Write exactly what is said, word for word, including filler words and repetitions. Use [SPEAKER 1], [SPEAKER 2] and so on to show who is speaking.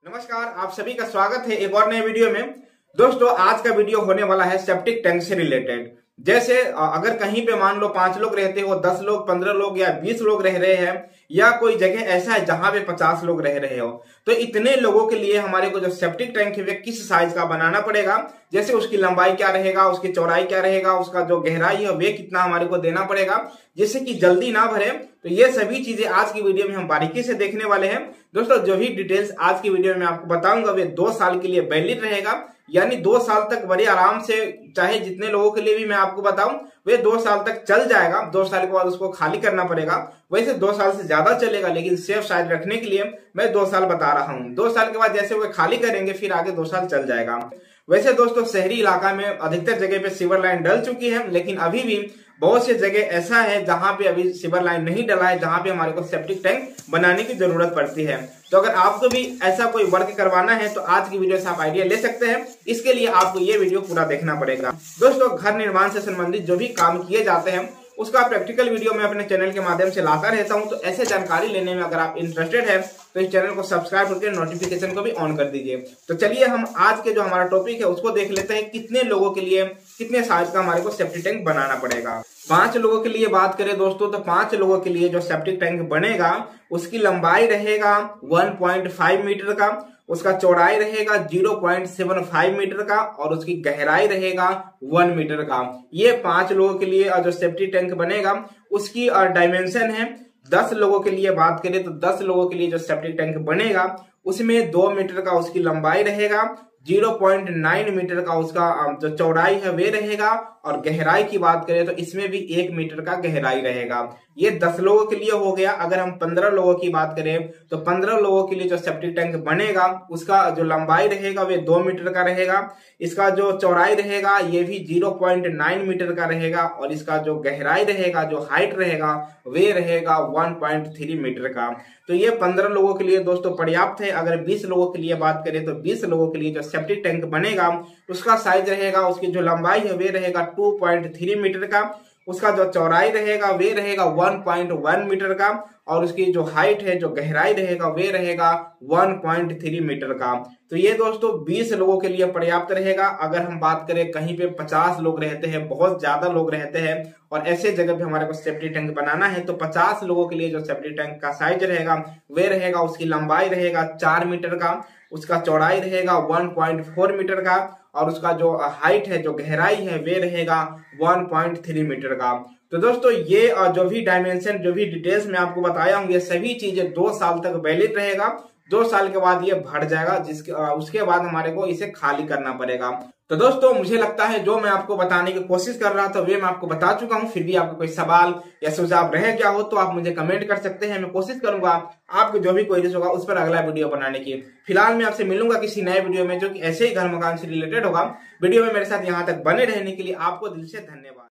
[SPEAKER 1] नमस्कार, आप सभी का स्वागत है एक और नए वीडियो में। दोस्तों, आज का वीडियो होने वाला है सेप्टिक टैंक से रिलेटेड। जैसे अगर कहीं पे मान लो पांच लोग रहते हो, दस लोग, पंद्रह लोग या बीस लोग रह रहे हैं, या कोई जगह ऐसा है जहां पे पचास लोग रह रहे हो, तो इतने लोगों के लिए हमारे को जो सेप्टिक टैंक है वे किस साइज का बनाना पड़ेगा। जैसे उसकी लंबाई क्या रहेगा, उसकी चौड़ाई क्या रहेगा, उसका जो गहराई है वे कितना हमारे को देना पड़ेगा जिससे कि जल्दी ना भरे। तो ये सभी चीजें आज की वीडियो में हम बारीकी से देखने वाले हैं। दोस्तों, जो भी डिटेल्स आज की वीडियो में आपको बताऊंगा वे दो साल के लिए वैलिड रहेगा, यानी दो साल तक बड़े आराम से, चाहे जितने लोगों के लिए भी मैं आपको बताऊं वे दो साल तक चल जाएगा। दो साल के बाद उसको खाली करना पड़ेगा। वैसे दो साल से ज्यादा चलेगा, लेकिन सेफ साइड रखने के लिए मैं दो साल बता रहा हूं। दो साल के बाद जैसे वे खाली करेंगे फिर आगे दो साल चल जाएगा। वैसे दोस्तों, शहरी इलाका में अधिकतर जगह पे सीवर लाइन डल चुकी है, लेकिन अभी भी बहुत से जगह ऐसा है जहां पे अभी सीवर लाइन नहीं डला है, जहां पे हमारे को सेप्टिक टैंक बनाने की जरूरत पड़ती है। तो अगर आपको भी ऐसा कोई वर्क करवाना है तो आज की वीडियो से आप आइडिया ले सकते हैं। इसके लिए आपको ये वीडियो पूरा देखना पड़ेगा। दोस्तों, घर निर्माण से संबंधित जो भी काम किए जाते हैं उसका प्रैक्टिकल वीडियो मैं अपने चैनल के माध्यम से लाता रहता हूं। तो ऐसे जानकारी लेने में अगर आप इंटरेस्टेड है तो इस चैनल को सब्सक्राइब करके नोटिफिकेशन को भी ऑन कर दीजिए। तो चलिए हम आज के जो हमारा टॉपिक है उसको देख लेते हैं। कितने लोगों के लिए कितने साइज का हमारे को सेप्टिक टैंक बनाना पड़ेगा। पांच लोगों के लिए बात करें दोस्तों, तो पांच लोगों के लिए जो सेप्टिक टैंक बनेगा उसकी लंबाई रहेगा वन पॉइंट फाइव मीटर का, उसका चौड़ाई रहेगा zero point seven five metre का और उसकी गहराई रहेगा वन मीटर का। ये पांच लोगों के लिए जो सेप्टिक टैंक बनेगा उसकी डायमेंशन है। दस लोगों के लिए बात करें तो दस लोगों के लिए जो सेप्टिक टैंक बनेगा उसमें दो मीटर का उसकी लंबाई रहेगा, ज़ीरो पॉइंट नाइन मीटर का उसका जो चौड़ाई है वे रहेगा, और गहराई की बात करें तो इसमें भी एक मीटर का गहराई रहेगा। ये दस लोगों के लिए हो गया। अगर हम पंद्रह लोगों की बात करें तो पंद्रह लोगों के लिए जो सेप्टिक टैंक बनेगा उसका जो लंबाई रहेगा वे दो मीटर का रहेगा, इसका जो चौड़ाई रहेगा ये भी ज़ीरो पॉइंट नाइन मीटर का रहेगा, और इसका जो गहराई रहेगा, जो हाइट रहेगा वे रहेगा वन पॉइंट थ्री मीटर का। तो ये पंद्रह लोगों के लिए दोस्तों पर्याप्त है। अगर बीस लोगों के लिए बात करें तो बीस लोगों के लिए जो सेप्टिक टैंक बनेगा उसका साइज रहेगा, उसकी जो लंबाई है वे रहेगा टू पॉइंट थ्री मीटर का, उसका जो चौड़ाई रहेगा वे रहेगा वन पॉइंट वन मीटर का, और उसकी जो हाइट है, जो गहराई रहेगा वे रहेगा वन पॉइंट थ्री मीटर का। तो ये दोस्तों बीस लोगों के लिए पर्याप्त रहेगा। अगर हम बात करें कहीं पे पचास लोग रहते हैं, बहुत ज्यादा लोग रहते हैं और ऐसे जगह पे हमारे को सेप्टिक टैंक बनाना है, तो पचास लोगों के लिए जो सेप्टिक टैंक का साइज रहेगा वे रहेगा, उसकी लंबाई रहेगा चार मीटर का, उसका चौड़ाई रहेगा वन पॉइंट फोर मीटर का, और उसका जो हाइट है, जो गहराई है वे रहेगा वन पॉइंट थ्री मीटर का। तो दोस्तों, ये जो भी डायमेंशन, जो भी डिटेल्स मैं आपको बताया हूँ, ये सभी चीजें दो साल तक वैलिड रहेगा। दो साल के बाद ये भर जाएगा, जिसके उसके बाद हमारे को इसे खाली करना पड़ेगा। तो दोस्तों, मुझे लगता है जो मैं आपको बताने की कोशिश कर रहा था वे मैं आपको बता चुका हूं। फिर भी आपको कोई सवाल या सुझाव रह गया हो तो आप मुझे कमेंट कर सकते हैं। मैं कोशिश करूंगा आपको जो भी क्वेरीज होगा उस पर अगला वीडियो बनाने की। फिलहाल मैं आपसे मिलूंगा किसी नए वीडियो में जो कि ऐसे ही घर मकान से रिलेटेड होगा। वीडियो में मेरे साथ यहाँ तक बने रहने के लिए आपको दिल से धन्यवाद।